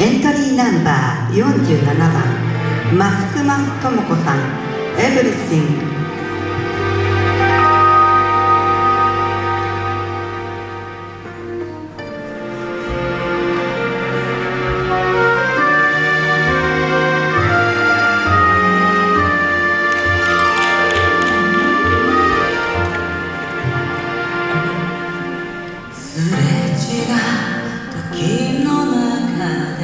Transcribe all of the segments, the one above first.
エントリーナンバー47番松隈智子さん、エブリシング。 時の中で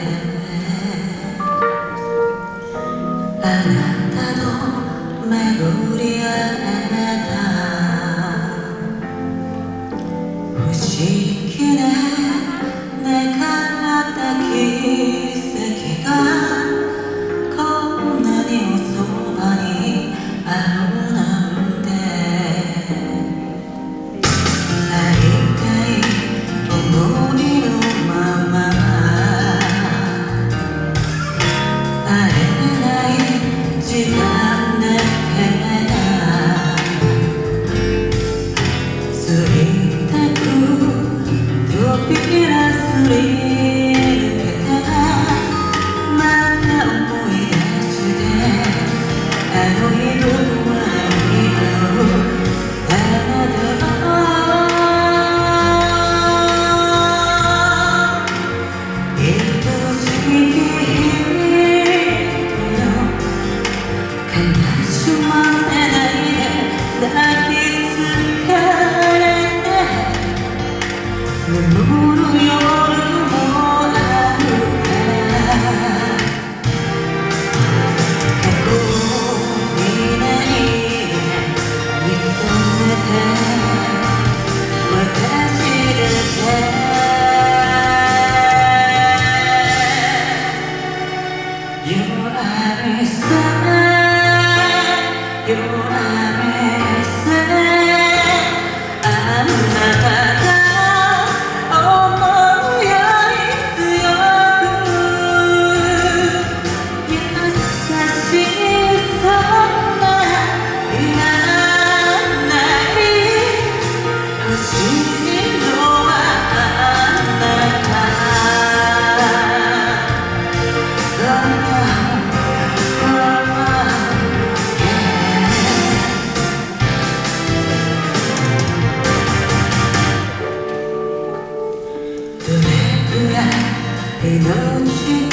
あなたと巡り合えた不思議で願った奇跡がこんなにおそばにあるなんて会いたい思いのまま会えない時間だけが過ぎたく扉すり抜けたまた思い出してあの夜は今をただ抱きつかれて眠る夜もあるから過去にない見つめて私だけ You are sad, you areあなたが思うより強く優しいそんないらない欲しいのはあなた命